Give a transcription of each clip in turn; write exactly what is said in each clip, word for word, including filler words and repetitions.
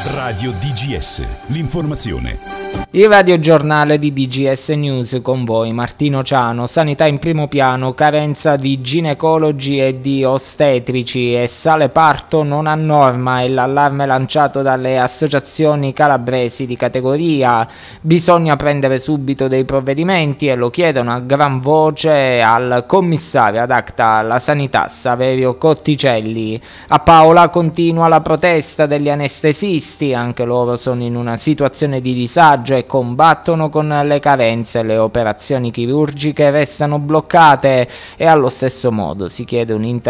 Radio D G S, l'informazione. Il radiogiornale di D G S News con voi, Martino Ciano. Sanità in primo piano, carenza di ginecologi e di ostetrici e sale parto non a norma è l'allarme lanciato dalle associazioni calabresi di categoria. Bisogna prendere subito dei provvedimenti e lo chiedono a gran voce al commissario ad acta alla sanità Saverio Cotticelli. A Paola continua la protesta degli anestesisti, anche loro sono in una situazione di disagio e combattono con le carenze, le operazioni chirurgiche restano bloccate e allo stesso modo si chiede un intervento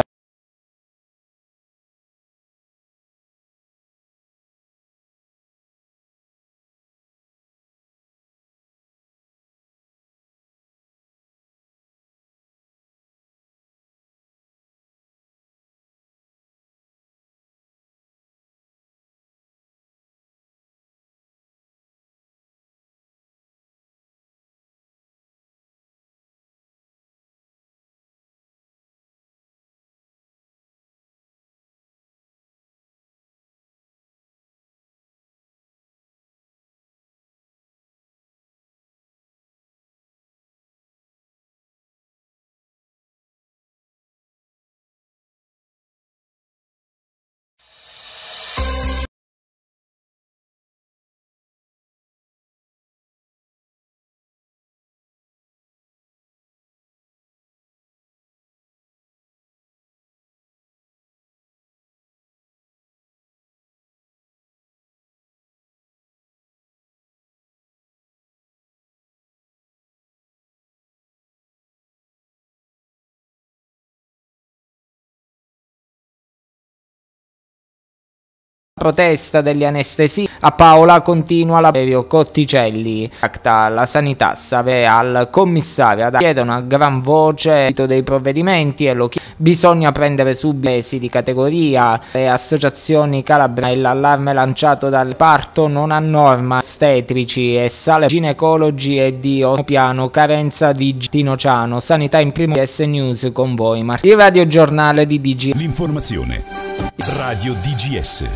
protesta degli anestesisti. A Paola continua la Saverio Cotticelli. Acta la sanità Save al commissario ad chiedono a gran voce dei provvedimenti e lo chiedono. Bisogna prendere subito esiti di categoria. Le associazioni calabresi, l'allarme lanciato dal parto non a norma, ostetrici e sale ginecologi e di piano, carenza di Martino Ciano. Sanità in primo S News con voi, Martino. Il radiogiornale di D G S. L'informazione. Radio D G S.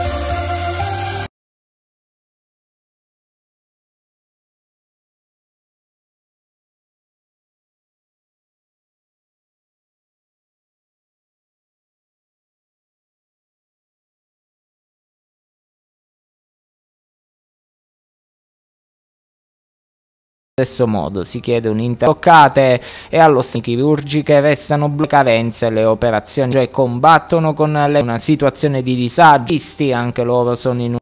Stesso modo si chiede un interloccate e allo stesso chirurgiche restano carenze, le operazioni cioè combattono con le, una situazione di disagio, anche loro sono in